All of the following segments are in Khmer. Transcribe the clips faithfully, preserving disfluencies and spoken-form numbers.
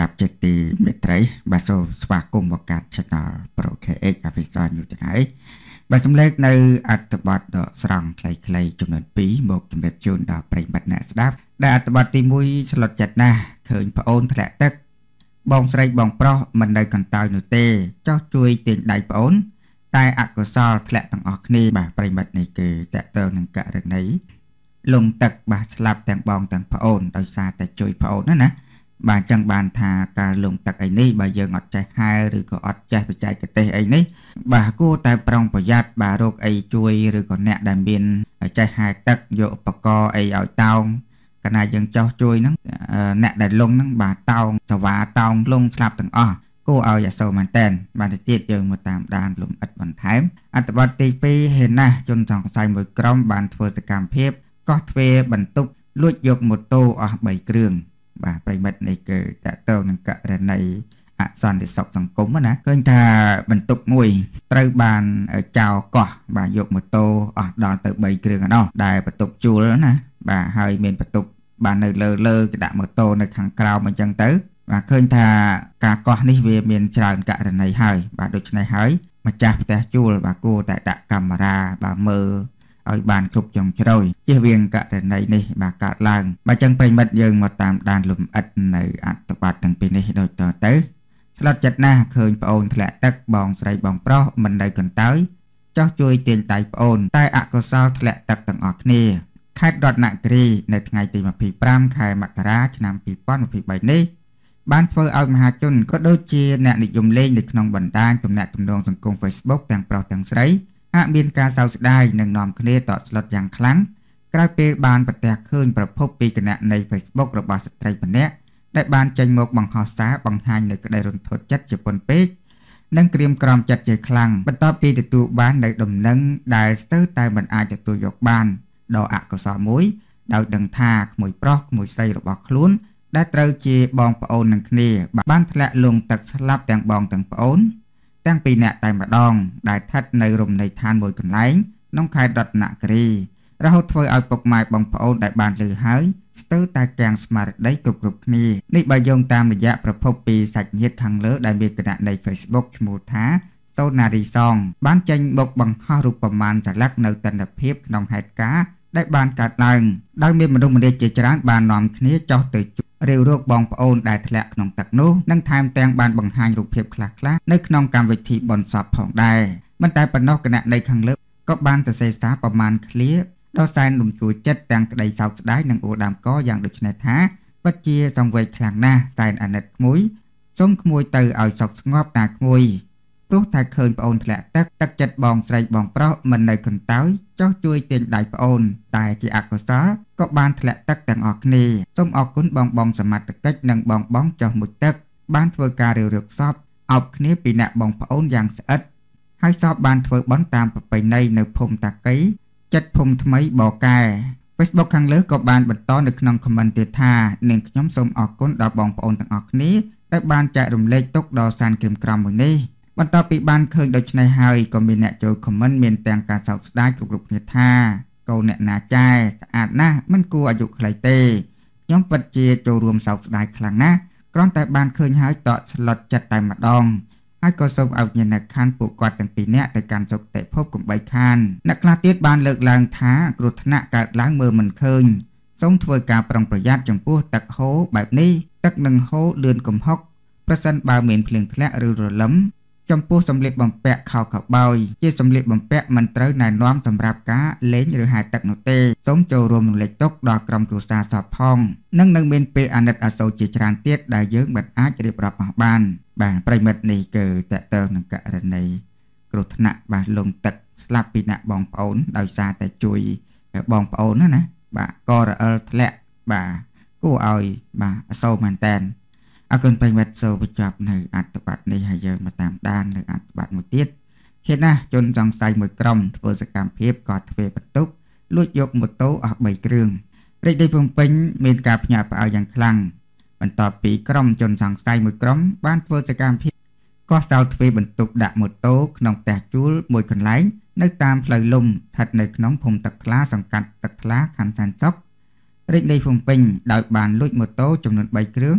ដាប់ចិត្តទីមេត្រីបាទសូមស្វាគមន៍មកកាន់ Channel Pro ខេ អេច Official យូរទៅហើយបាទសំឡេងនៅអត្ថបទដកស្រង់ខ្លីៗចំនួនពីរមកជម្រាបជូនដល់ប្រិយមិត្តអ្នកស្ដាប់ដែលអត្ថបទទីមួយស្លុតចិត្តណាស់ឃើញប្អូនធ្លាក់ទឹកបងស្រីបងប្រុសមិននៅកន្តើយនោះទេចោះជួយទាញដៃប្អូនតែអកុសលធ្លាក់ទាំងអស់គ្នាបាទប្រិយមិត្តនេះគឺតកតើនឹងករណីលងទឹកបាទស្លាប់ទាំងបងទាំងប្អូនដោយសារតែជួយប្អូនណាណាបាទចឹងបានថាការលងទឹកអីនេះបើយើងអត់ចេះហែឬក៏អត់ចេះបច្ចេកទេសអីនេះបាទគួរតែប្រុងប្រយ័ត្នបាទរោគអីជួយឬក៏អ្នកដែលមានចេះហែទឹកយកឧបករណ៍អីឲ្យតោងកាលណាយើងចោះជួយហ្នឹងអ្នកដែលលងហ្នឹងបាទតោងសវ៉ាតោងលងស្លាប់ទាំងអស់គួរឲ្យអាសូរមែនតើបាទទៅទៀតយើងមកតាមដានលំអិតបន្ថែមអត្ថបទទីពីរហេណាស់ជនសង្ស័យមួយក្រុមបានធ្វើសកម្មភាពកោះទ្វេបន្ទប់លួចយកម៉ូតូអស់បីគ្រឿងបាទប្រិមិត្តនេះគឺតកតើនឹងករណីអសន្តិសុខសង្គមណាឃើញថាបន្ទប់មួយត្រូវបានចោរកោះបាទយកម៉ូតូអស់ដល់ទៅបីគ្រឿងឯណោះដែលបន្ទប់ជួលណាបាទហើយមានបន្ទប់បាននៅលើលើគេដាក់ម៉ូតូនៅខាងក្រោមអញ្ចឹងទៅបាទឃើញថាការកោះនេះវាមានច្រើនករណីហើយបាទដូច្នេះហើយម្ចាស់ផ្ទះជួលបាទគួរតែដាក់កាមេរ៉ាបាទមើលឲ្យបានគ្រប់ចុងជ្រោយជៀសវាងករណីនេះបាទកើតឡើងបាទចឹងប្រិមិត្តយើងមកតាមដានលំអិតនៅអត្ថបទទាំងពីរនេះដូចតទៅស្លុតចិត្តណាស់ឃើញប្អូនធ្លាក់ទឹកបងស្រីបងប្រុសមិននៅកន្តើយចោះជួយទាញដៃប្អូនតែអកុសលធ្លាក់ទឹកទាំងអស់គ្នាខេត្តរតនគិរីនៅថ្ងៃទីម្ភៃប្រាំខែមករាឆ្នាំពីរពាន់ម្ភៃបីនេះបានធ្វើឲ្យមហាជនក៏ដូចជាអ្នកនិយមលេងនៅក្នុងបណ្ដាញទំនាក់ទំនងសង្គម Facebook ទាំងប្រុសទាំងស្រីហាក់មានការសោកស្ដាយនិងនាំគ្នាតក់ស្លុតយ៉ាងខ្លាំងក្រោយពេលបានប្រទះឃើញប្រភពពីគណនី Facebook របស់ស្ត្រីម្នាក់ដែលបានចេញមកបង្ហោះសារបង្ហាញនៅក្តីរន្ធត់ចិត្តជាពន់ពេកនិងក្រៀមក្រំចិត្តជាខ្លាំងបន្ទាប់ពីទទួលបាននៅដំណឹងដែលស្ទើរតែមិនអាចទទួលយកបានដ៏អកុសលមួយដោយដឹងថាក្មួយប្រុសក្មួយស្រីរបស់ខ្លួនដែលត្រូវជាបងប្អូននឹងគ្នាបានធ្លាក់លងទឹកស្លាប់ទាំងបងទាំងប្អូនទាំងពីរនាក់តែម្ដងដែលស្ថិតនៅរមណីយដ្ឋានមួយកន្លែងក្នុងខេត្តរតនគិរីរហូតធ្វើឲ្យពុកម៉ែបងប្អូនដែលបានឮហើយស្ទើរតែកាំងស្មារតីគ្រប់គ្រប់គ្នានេះបើយោងតាមរយៈប្រភពពីសាច់ញាតិខាងលើដែលមានគណនី Facebook ឈ្មោះថាសូណារីសងបានចេញមកបង្ហោះរូបប្រមាណចល័ក្ខនៅទិដ្ឋភាពក្នុងហេតុការណ៍ដែលបានកើតឡើងដោយមានមនុស្សម្នាជាច្រើនបាននាំគ្នាចោះទៅរាវរកបងប្អូនដែលធ្លាក់ក្នុងទឹកនោះនិងថែមទាំងបានបង្ហាញរូបភាពខ្លះៗនៅក្នុងកម្មវិធីបុណ្យសពផងដែរមិនតែប៉ុណ្ណោះគណៈនៃខាងលើក៏បានសរសេរសារប្រមាណឃ្លាដ៏សែនរំជួលចិត្តទាំងក្តីសោកស្ដាយនិងអួរដាមកយ៉ាងដូចនេះថាពិតជាសង្វេគខ្លាំងណាស់សែនអាណិតក្មួយសូមក្មួយទៅឲ្យសុខស្ងប់ណាក្មួយព្រោះតែឃើញប្អូនធ្លាក់ទឹកទឹកចិត្តបងស្រីបងប្រុសមិននៅកន្តើយចោះជួយទាញដៃប្អូនតែជាអកុសលក៏បានធ្លាក់ទឹកទាំងអស់គ្នាសូមអរគុណបងបងសមត្ថកិច្ចនិងបងបងចោះមុជទឹកបានធ្វើការរាវរកសពអោបគ្នាពីអ្នកបងប្អូនយ៉ាងស្អិតហើយសពបានធ្វើបន់តាមប្រពៃណីនៅភូមិតាកីចិត្តភូមិថ្មីបកែ Facebook ខាងលើក៏បានបន្តនៅក្នុង comment ទៀតថានាងខ្ញុំសូមអរគុណដល់បងប្អូនទាំងអស់គ្នាដែលបានចែករំលែកទុកដល់សានក្រៀមក្រំមួយនេះបន្ទាប់ពីបានឃើញដូច្នេះហើយក៏មានអ្នកចូល comment មានទាំងការសោកស្ដាយគ្រប់គ្រប់គ្នាថាកូនអ្នកណាចែស្អាតណាស់មិនគួរអាយុខ្លីទេខ្ញុំពិតជាចូលរួមសោកស្ដាយខ្លាំងណាស់គ្រាន់តែបានឃើញហើយតក់ស្លុតចិត្តតែម្ដងហើយក៏សូមឲ្យញាណខានពួកគាត់ទាំងពីរនាក់ទៅកាន់សុគតិភពកុំបីខានអ្នកខ្លះទៀតបានលើកឡើងថាគ្រោះថ្នាក់កើតឡើងមើលមិនឃើញសូមធ្វើការប្រុងប្រយ័ត្នចំពោះទឹកហូរបែបនេះទឹកនឹងហូរលឿនកំហុកប្រសិនបើមានភ្លៀងធ្លាក់ឬរលឹមចំពោះសម្លៀកបំពាក់ខោខបោយជាសម្លៀកបំពាក់មិនត្រូវណែនាំសម្រាប់ការលេងឬហែលទឹកនោះទេសូមចូលរួមរំលែកទុក្ខដល់ក្រុមគ្រួសារសពផងនិងនឹងមានពេលអាណិតអាសូរជាច្រើនទៀតដែលយើងមិនអាចរៀបរាប់អស់បានបាទប្រិមិត្តនេះគឺតកតើនឹងករណីគ្រោះថ្នាក់បាទលងទឹកស្លាប់ពីអ្នកបងប្អូនដោយសារតែជួយបងប្អូនណាណាបាទក៏រអិលធ្លាក់បាទគួរឲ្យបាទអាសូរមែនតើអរគុណប្រិមិត្តសូមបញ្ចប់នៅអត្ថបទនេះហើយយើងមកតាមដាននៅអត្ថបទមួយទៀតហេតុណាជនសង្ស័យមួយក្រុមធ្វើសកម្មភាពក៏ទ្វេបន្ទប់លួចយកម៉ូតូអស់បីគ្រឿងរាជធានីភ្នំពេញមានការភ្ញាក់ផ្អើលយ៉ាងខ្លាំងបន្ទាប់ពីក្រុមជនសង្ស័យមួយក្រុមបានធ្វើសកម្មភាពកោះសោទ្វេបន្ទប់ដាក់ម៉ូតូក្នុងផ្ទះជួលមួយកន្លែងនៅតាមផ្លូវលំស្ថិតនៅក្នុងភូមិទឹកថ្លាសង្កាត់ទឹកថ្លាខណ្ឌសែនសុខរាជធានីភ្នំពេញដោយបានលួចម៉ូតូចំនួនបីគ្រឿង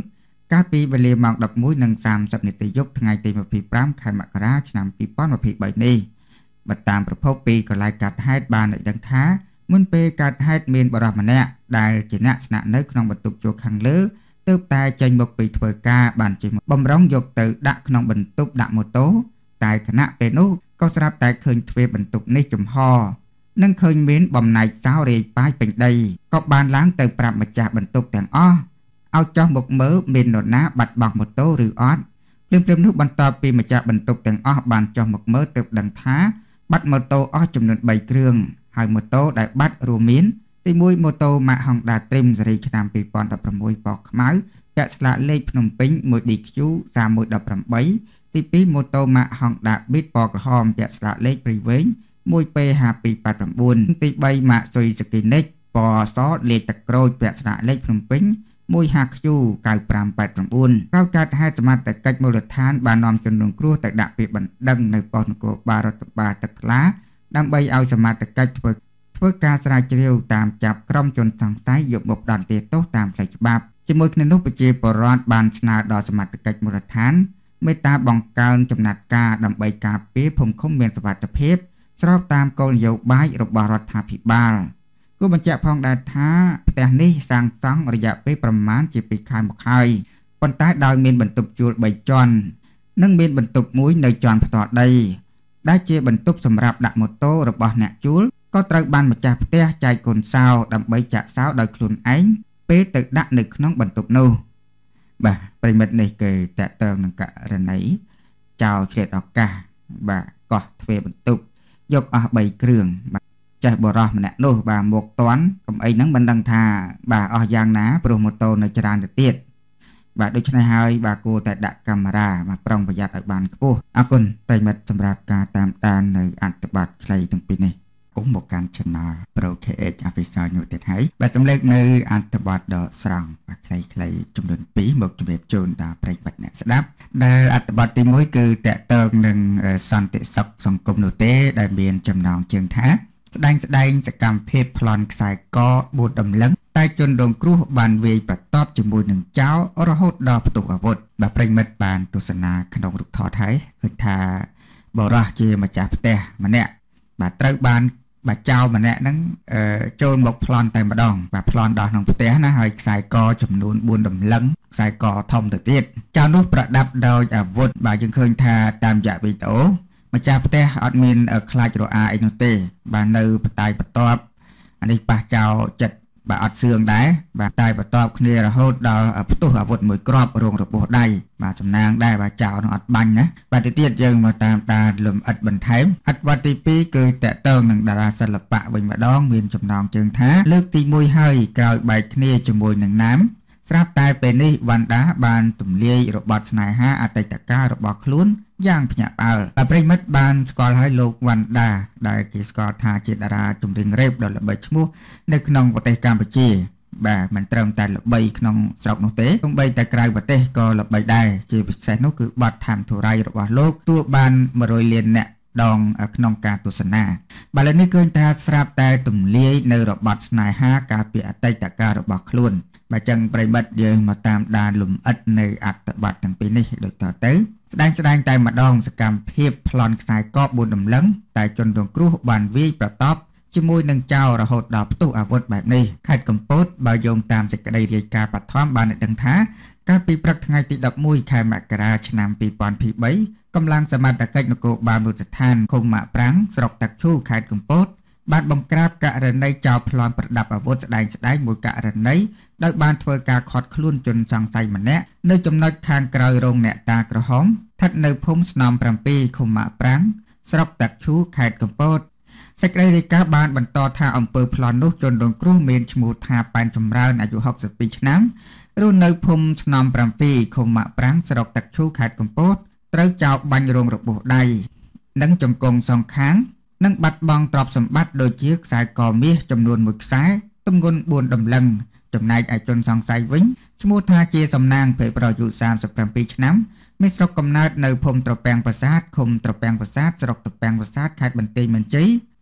កាលពីវេលាម៉ោងដប់មួយនិងសាមសិបនាទីយប់ថ្ងៃទីម្ភៃប្រាំខែមករាឆ្នាំពីរពាន់ម្ភៃបីនេះបើតាមប្រភពពីកន្លែងកាត់ហេតុបានឲ្យដឹងថាមុនពេលកាត់ហេតុមានបរិសម្នាក់ដែលជាអ្នកស្នាក់នៅក្នុងបន្ទប់ជួលខាងលើទើបតែចេញមកពីធ្វើការបានជាបំរុងយកទៅដាក់ក្នុងបន្ទប់ដាក់ម៉ូតូតែគណៈពេលនោះក៏ស្រាប់តែឃើញទ្វារបន្ទប់នេះចំហនិងឃើញមានបំណែកសោរាយប៉ាយពេញដីក៏បានឡើងទៅប្រាប់ម្ចាស់បន្ទប់ទាំងអស់ឲ្យចោះមកមើលមាននរណាបាត់បង់ម៉ូតូឬអត់ភ្លាមៗនោះបន្ទាប់ពីម្ចាស់បន្ទប់ទាំងអស់បានចោះមកមើលទើបដឹងថាបាត់ម៉ូតូអស់ចំនួនបីគ្រឿងហើយម៉ូតូដែលបាត់រួមមានទីមួយម៉ូតូម៉ាក Honda Trim ស៊េរីឆ្នាំពីរពាន់ដប់ប្រាំមួយពណ៌ខ្មៅពាក់ស្លាកលេខភ្នំពេញ one D Q សាមមួយដប់ប្រាំបី ទីពីរម៉ូតូម៉ាក Honda Beat ពណ៌ក្រហមពាក់ស្លាកលេខព្រៃវែង one P H two eight nine ទីបីម៉ាក Suzuki Next ពណ៌សលេខទឹកក្រូចពាក់ស្លាកលេខភ្នំពេញ one H Q nine five eight nine ក្រោយការហេតុសមត្ថកិច្ចមូលដ្ឋានបាននាំជនរងគ្រោះទៅដាក់ពាក្យបណ្ដឹងនៅប៉ុស្តិ៍នគរបាលរដ្ឋបាលទឹកថ្លាដើម្បីឲ្យសមត្ថកិច្ចធ្វើធ្វើការស្រាវជ្រាវតាមចាប់ក្រុមជនសង្ស័យយកមកដន្ទាទោសតាមផ្លូវច្បាប់ជាមួយគ្នានោះប្រជាពលរដ្ឋបានស្នើដល់សមត្ថកិច្ចមូលដ្ឋានមេត្តាបង្កើនចំណាត់ការដើម្បីការពារភូមិឃុំមានសុវត្ថិភាពស្របតាមគោលនយោបាយរបស់រដ្ឋាភិបាលគូបញ្ជាក់ផងដែរថាផ្ទះនេះសាងសង់រយៈពេលប្រមាណជាពីរខែមកហើយប៉ុន្តែដោយមានបន្ទប់ជួលបីជាន់និងមានបន្ទប់មួយនៅជាន់ផ្ទាល់ដីដែលជាបន្ទប់សម្រាប់ដាក់ម៉ូតូរបស់អ្នកជួលក៏ត្រូវបានម្ចាស់ផ្ទះចែកកូនសោដើម្បីចាក់សោដោយខ្លួនឯងពេលទៅដាក់នៅក្នុងបន្ទប់នោះបាទប្រិមិត្តនេះគេតកតងនឹងករណីចោលឆ្លៀតឱកាសបាទកោះទ្វេបន្ទប់យកអស់បីគ្រឿងបាទចេះបរោះម្នាក់នោះបាទមកតន់កំអីហ្នឹងមិនដឹងថាបាទអស់យ៉ាងណាព្រោះម៉ូតូនៅច្រើនទៅទៀតបាទដូច្នេះហើយបាទគួរតែដាក់កាមេរ៉ាបាទប្រុងប្រយ័ត្នឲ្យបានខ្ពស់អរគុណប្រិមិត្តសម្រាប់ការតាមដាននៅអត្ថបទខ្លីទាំងពីរនេះគុំមកកាន់ Channel Pro ខេ H Official នោះទៀតហើយបាទសម្លេចនៅអត្ថបទដ៏ស្រង់បាទខ្លីៗចំនួនពីរមកជម្រាបជូនដល់ប្រិយមិត្តអ្នកស្ដាប់ដែលអត្ថបទទីមួយគឺតកតងនឹងសន្តិសុខសង្គមនោះទេដែលមានចំណងជើងថាស្ដែងស្ដែងសកម្មភាពប្លន់ខ្សែកបួនដំឡឹងតែជនរងគ្រោះបានវាយប្រតបជាមួយនឹងចោររហូតដល់ផ្ទុះអាវុធបាទប្រិយមិត្តបានទស្សនាក្នុងរូបថតហើយឃើញថាបរិះជាម្ចាស់ផ្ទះម្នាក់បាទត្រូវបានបាទចៅម្នាក់ហ្នឹងចូលមកប្លន់តែម្ដងបាទប្លន់ដល់ក្នុងផ្ទះណាហើយខ្សែកចំនួនបួនដំឡឹងខ្សែកធំទៅទៀតចៅនោះប្រដាប់ដោយអាវុធបាទយើងឃើញថាតាមរយៈវីដេអូម្ចាស់ផ្ទះអត់មានខ្លាចរអាអីនោះទេបាទនៅបតាយបន្ទាប់អានេះប៉ះចៅចិត្តបាទអត់សឿងដែរបាទតែបន្ទាប់គ្នារហូតដល់ផ្ទុះអាវុធមួយគ្រាប់រងរបួសដៃបាទសំណាងដែរបាទចៅនោះអត់បាញ់ណាបាទទៅទៀតយើងមកតាមដានលំអិតបន្ថែមអត្ថបទទីពីរគឺតកតងនឹងតារាសិល្បៈវិញម្ដងមានចំណងជើងថាលើកទីមួយហើយក្រោយបែកគ្នាជាមួយនឹងណាមស្រាប់តែពេលនេះវ៉ាន់ដាបានទម្លាយរបត់ស្នេហាអតីតកាលរបស់ខ្លួនយ៉ាងភ្ញាក់ផ្អើលតែប្រិមិត្តបានស្គាល់ហើយលោកវ៉ាន់ដាដែលគេស្គាល់ថាជាតារាចម្រៀងរ៉េបដ៏ល្បីឈ្មោះនៅក្នុងប្រទេសកម្ពុជាបាទមិនត្រឹមតែល្បីក្នុងស្រុកនោះទេទោះបីតែក្រៅប្រទេសក៏ល្បីដែរជាពិសេសនោះគឺបទថាមធុរៃរបស់លោកទួបានមួយរយលានអ្នកដងក្នុងការទស្សនាបាទឥឡូវនេះឃើញថាស្រាប់តែទម្លាយនៅរបត់ស្នេហាកាលពីអតីតកាលរបស់ខ្លួនបាទចឹងប្រិមិត្តយើងមកតាមដានលំអិតនៅអត្ថបទទាំងពីរនេះដូចតទៅស្ដែងស្ដែងតែម្ដងសកម្មភាពប្លន់ខ្សែកបួនដំឡឹងតែជនរងគ្រោះបានវាយប្រតបជាមួយនឹងចោររហូតដល់ផ្ទុះអាវុធបែបនេះខេត្តកំពតបើយោងតាមសេចក្តីរាយការណ៍បឋមបានឲ្យដឹងថាកាលពីព្រឹកថ្ងៃទីដប់មួយខែមករាឆ្នាំពីរពាន់ยี่สิบสามកម្លាំងសមត្ថកិច្ចនគរបាលមូលដ្ឋានឃុំម៉ាក់ប្រាំងស្រុកតាក់ឈូខេត្តកំពតបានបង្ក្រាបករណីចោរប្លន់ប្រដាប់អាវុធស្ដែងស្ដែងមួយករណីដោយបានធ្វើការឃាត់ខ្លួនជនសង្ស័យម្នាក់នៅចំណុចខាងក្រោយរោងអ្នកតាក្រហមស្ថិតនៅភូមិស្នំប្រាំពីរឃុំម៉ាក់ប្រាំងស្រុកតាក់ឈូខេត្តកំពតសេចក្តីរាយការណ៍បានបន្តថាអំពើប្លន់នោះជនរងគ្រោះមានឈ្មោះថាប៉ែនចម្រើនអាយុหกสิบปีឆ្នាំរស់នៅភូមិស្នំប្រាំពីរឃុំម៉ាក់ប្រាំងស្រុកតាក់ឈូខេត្តកំពតត្រូវចោរបាញ់រងរបួសដៃនិងជង្គង់សងខាងនិងបាត់បង់ទ្រព្យសម្បត្តិដូចជាខ្សែកមាសចំនួនមួយខ្សែទម្ងន់បួនដំឡឹងចំណែកឯជនសង្ស័យវិញឈ្មោះថាជាសំណាងភេទប្រយុទ្ធសាមសិបប្រាំពីរឆ្នាំមានស្រុកកំណើតនៅភូមិត្រពាំងប្រាសាទឃុំត្រពាំងប្រាសាទស្រុកត្រពាំងប្រាសាទខេត្តបន្ទាយមានជ័យ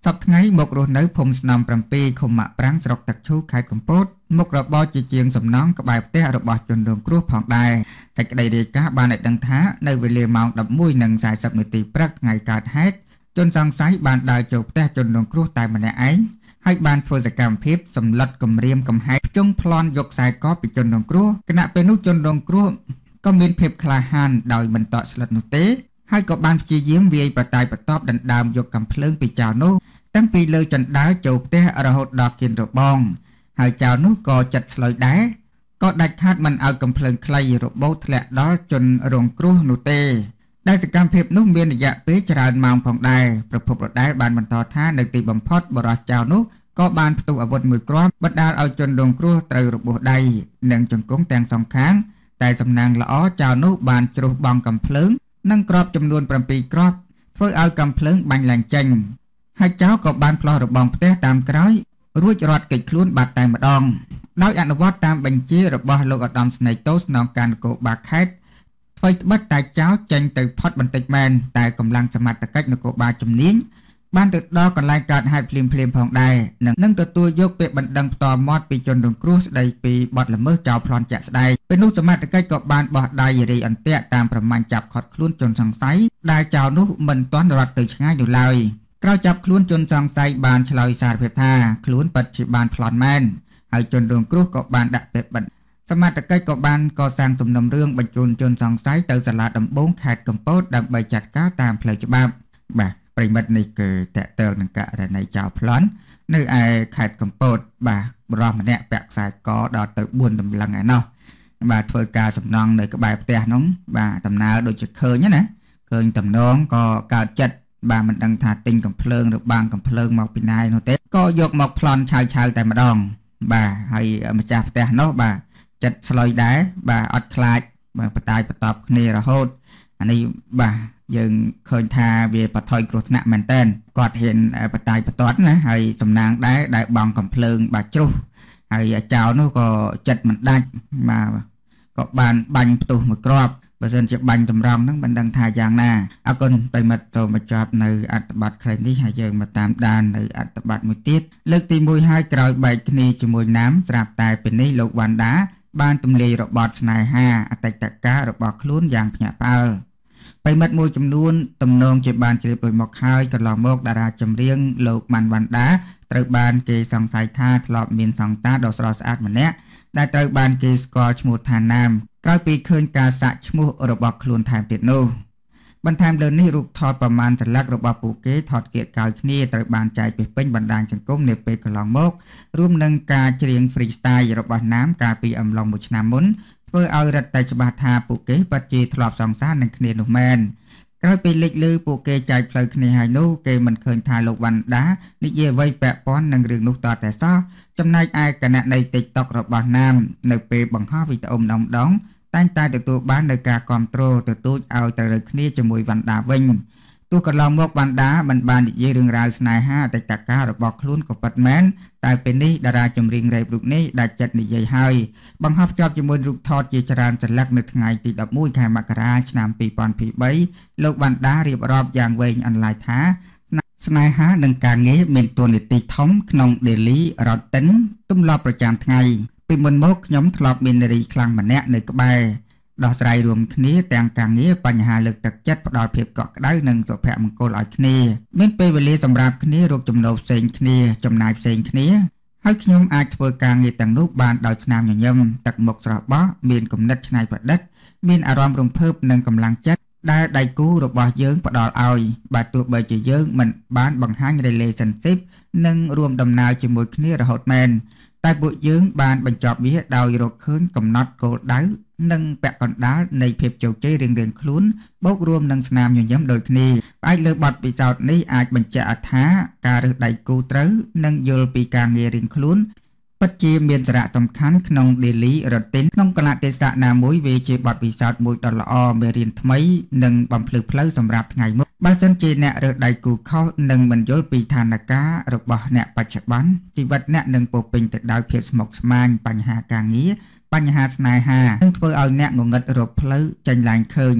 សពថ្ងៃមករស់នៅភូមិស្នំប្រាំពីរឃុំម៉ាក់ប្រាំងស្រុកទឹកឈូខេត្តកំពតមុខរបរជាជាងសំណង់ក្បែរផ្ទះរបស់ជនរងគ្រោះផងដែរសេចក្តីរាយការណ៍បានឲ្យដឹងថានៅវេលាម៉ោង ដប់មួយនិងសារបនាទីព្រឹកថ្ងៃកើតហេតុជនសង្ស័យបានដើរចូលផ្ទះជនរងគ្រោះតែម្នាក់ឯងហើយបានធ្វើសកម្មភាពសម្លុតគំរាមកំហែងភ្ជង់ប្លន់យកខ្សែកពីជនរងគ្រោះគណៈពេលនោះជនរងគ្រោះក៏មានភាពក្លាហានដោយមិនតក់ស្លុតនោះទេហើយក៏បានព្យាយាមវាយប្រតាយបន្ទាប់ដណ្ដើមយកកាំភ្លើងពីចៅនោះតាំងពីលើចណ្ដើរចូលផ្ទះរហូតដល់គៀនរបងហើយចៅនោះក៏ចិត្តស្លុយដែរក៏ដាច់ខាតមិនឲ្យកាំភ្លើងខ្លីរបូតធ្លាក់ដល់ជនរងគ្រោះនោះទេដែលសកម្មភាពនោះមានរយៈពេលច្រើនម៉ោងផងដែរប្រពន្ធរដែលបានបន្តថានៅទីបំផុតបរិះចៅនោះក៏បានផ្ទុះអាវុធមួយគ្រាប់បណ្ដាលឲ្យជនរងគ្រោះត្រូវរបួសដៃនិងជង្គង់ទាំងសងខាងតែសំណាងល្អចៅនោះបានជ្រុះបង់កាំភ្លើងនិងគ្រាប់ចំនួន 7 គ្រាប់ធ្វើឲ្យកាំភ្លើងបាញ់ឡើងចេញហើយចៅក៏បានផ្លោះរបងផ្ទះតាមក្រោយរួចរត់គេចខ្លួនបាត់តែម្ដងដោយអនុវត្តតាមបញ្ជារបស់លោកឧត្តមស្នេហ៍តូស្នងការនគរបាលខេត្តធ្វើត្បិតតែចៅចេញទៅផុតបន្តិចមែនតែកម្លាំងសមត្ថកិច្ចនគរបាលជំនាញបានទៅដល់កន្លែងកើតហេតុភ្លាមភ្លាមផងដែរនិងនឹងទទួលយកពាក្យបណ្ដឹងផ្ទាល់មាត់ពីជនរងគ្រោះស្ដីពីបទល្មើសចោលប្លន់ជាក់ស្ដែងពេលនោះសមត្ថកិច្ចក៏បានបោះដៃរាយអន្ទាក់តាមប្រមាញ់ចាប់ឃាត់ខ្លួនជនសង្ស័យដែលចោលនោះមិនទាន់រត់ទៅឆ្ងាយនោះឡើយក្រោយចាប់ខ្លួនជនសង្ស័យបានឆ្លើយសារភាពថាខ្លួនពិតជាបានប្លន់មែនហើយជនរងគ្រោះក៏បានដាក់ពាក្យបណ្ដឹងសមត្ថកិច្ចក៏បានកសាងទំនុំរឿងបញ្ជូនជនសង្ស័យទៅសាលាដំបងខេត្តកំពតដើម្បីចាត់ការតាមផ្លូវច្បាប់បាទប្រិមិត្តនេះគឺតកតើនឹងករណីចោលប្លន់នៅឯខេត្តកំពតបាទបរិះម្នាក់ពាក់ខ្សែកដល់ទៅបួនតម្លឹងឯណោះបាទធ្វើការសំណង់នៅក្បែរផ្ទះនោះបាទដំណើរដូចជាឃើញណាឃើញតំណងក៏កើតចិត្តបាទមិនដឹងថាទិញកំភ្លើងឬបាំងកំភ្លើងមកពីណានោះទេក៏យកមកប្លន់ឆៅឆៅតែម្ដងបាទហើយម្ចាស់ផ្ទះនោះបាទចិត្តស្លុយដែរបាទអត់ខ្លាចបាទបតាយបតបគ្នារហូតអានេះបាទយើងឃើញថាវាបថុយគ្រោះថ្នាក់មែនតើគាត់ហ៊ានបតាយបតតណាហើយសំណាងដែរដែលបងកំភ្លើងបាទជ្រុះហើយចៅនោះក៏ចិត្តមិនដាច់បាទក៏បានបាញ់ផ្ទុះមួយគ្រាប់បើសិនជាបាញ់តម្រង់ហ្នឹងមិនដឹងថាយ៉ាងណាអរគុណប្រិមិត្តចូលមកចប់នៅអត្ថបទខ្លីនេះហើយយើងមកតាមដាននៅអត្ថបទមួយទៀតលើកទីមួយហើយក្រោយបែកគ្នាជាមួយណាមស្រាប់តែពេលនេះលោកវ៉ាន់ដាបានទម្លាយរបត់ស្នេហាអតីតកាលរបស់ខ្លួនយ៉ាងភ្ញាក់ផ្អើលប្រិមិត្តមួយចំនួនទំនងជាបានជ្រាបដោយមកហើយកន្លងមកតារាចម្រៀងលោកម៉ាន់វ៉ាន់ដាត្រូវបានគេសង្ស័យថាធ្លាប់មានសង្តាដ៏ស្រស់ស្អាតម្នាក់ដែលត្រូវបានគេស្គាល់ឈ្មោះថាណាមក្រោយពីឃើញការសាក់ឈ្មោះរបស់ខ្លួនថែមទៀតនោះបន្ថែមលើនេះរូបថតប្រមាណសន្លឹករបស់ពួកគេថតគៀកកោយគ្នាត្រូវបានចែកពីពេញបណ្ដាញសង្គមនាពេលកន្លងមករួមនឹងការច្រៀង freestyle របស់ណាមកាលពីអំឡុងមួយឆ្នាំមុនធ្វើឲ្យរឹតតែច្បាស់ថាពួកគេពិតជាធ្លាប់សង្សារនឹងគ្នានោះមែនក្រោយពីលេចលើពួកគេចែកផ្លូវគ្នាហើយនោះគេមិនឃើញថាលោកវ៉ាន់ដានិយាយអ្វីពាក់ព័ន្ធនឹងរឿងនោះតតែសោះចំណែកឯគណនី TikTok របស់ណាមនៅពេលបង្ហោះវីដេអូម្ដងម្ដងតែងតែទទួលបាននូវការគាំទ្រទទូចឲ្យទៅលើគ្នាជាមួយវ៉ាន់ដាវិញទោះកន្លងមកវ៉ាន់ដាមិនបាននិយាយរឿងរ៉ាវស្នេហាអតីតកាលរបស់ខ្លួនក៏ពិតមែនតែពេលនេះតារាចម្រៀងរ៉េបរូបនេះដាច់ចិត្តនិយាយហើយបង្ហោះភ្ជាប់ជាមួយរូបថតជាច្រើនសន្លឹកនៅថ្ងៃទីដប់មួយខែមករាឆ្នាំពីរពាន់ยี่สิบสามលោកវ៉ាន់ដារៀបរាប់យ៉ាងវែងអន្លាយថាស្នេហានិងការងារមានតួនាទីធំក្នុង Daily Routine ទម្លាប់ប្រចាំថ្ងៃពីមុនមកខ្ញុំធ្លាប់មាននារីខ្លាំងម្នាក់នៅក្បែរដោះស្រាយរួមគ្នាទាំងការងារបញ្ហាលើកទឹកចិត្តផ្ដល់ភាពកក់ក្ដៅនិងសុភមង្គលឲ្យគ្នាមានពេលវេលាសម្រាប់គ្នារកចំណូលផ្សេងគ្នាចំណាយផ្សេងគ្នាហើយខ្ញុំអាចធ្វើការងារទាំងនោះបានដោយស្នាមញញឹមទឹកមុខស្រស់បោះមានគំនិតច្នៃប្រឌិតមានអារម្មណ៍រំភើបនិងកម្លាំងចិត្តដែលដៃគូរបស់យើងផ្ដល់ឲ្យបើទោះបីជាយើងមិនបានបង្ហាញ relationship និងរួមដំណើរជាមួយគ្នារហូតមែនតែពួកយើងបានបញ្ចប់វាដោយរកឃើញកំណត់គោលដៅនិងពាក់កណ្ដាលនៃភាពជោគជ័យរៀងៗខ្លួនបូករួមនឹងស្នាមញញឹមដូចគ្នាផ្អែកលើបទពិសោធន៍នេះអាចបញ្ជាក់ថាការរើសដៃគូត្រូវនិងយល់ពីការងាររៀងខ្លួនពិតជាមានសារៈសំខាន់ក្នុង Daily Routine ក្នុងកលៈទេសៈណាមួយវាជាបទពិសោធន៍មួយដ៏ល្អមេរៀនថ្មីនិងបំភ្លឺផ្លូវសម្រាប់ថ្ងៃមុខបើសិនជាអ្នករើសដៃគូខុសនិងមិនយល់ពីឋានៈរបស់អ្នកបច្ចុប្បន្នជីវិតអ្នកនឹងពោរពេញទៅដោយភាពស្មុគស្មាញបញ្ហាការងារបញ្ហាស្នេហានឹងធ្វើឲ្យអ្នកងងឹតរកផ្លូវចេញឡើងឃើញ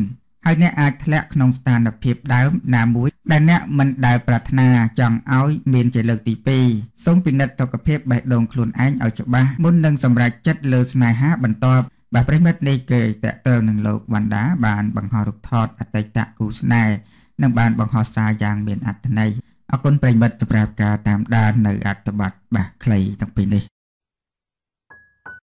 ហើយអ្នកអាចធ្លាក់ក្នុងស្ថានភាពដើមណាមួយដែលអ្នកមិនដែលប្រាថ្នាចង់ឲ្យមានជាលើកទីពីរសូមពិនិត្យសុខភាពបេះដូងខ្លួនឯងឲ្យច្បាស់មុននឹងសម្រេចចិត្តលើស្នេហាបន្ទាប់បាទប្រិមិត្តនេះគេតកតើនឹងលោកវណ្ណដាបានបង្ហោះរូបថតអតីតគូស្នេហ៍និងបានបង្ហោះសារយ៉ាងមានអត្ថន័យអរគុណប្រិមិត្តសម្រាប់ការតាមដាននៅអត្ថបទបាទខ្លីទាំងពីរនេះ